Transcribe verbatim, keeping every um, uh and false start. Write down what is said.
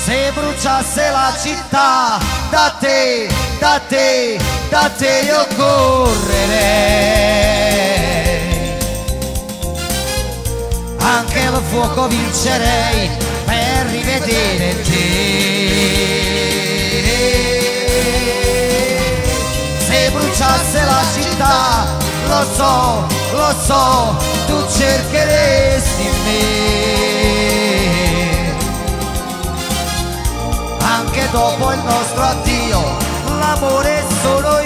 Se bruciasse la città, da te, da te, da te io correrei. Anche il fuoco vincerei per rivedere te. Se bruciasse la città, lo so, lo so, tu cercheresti me. Anche dopo il nostro addio, l'amore è solo io.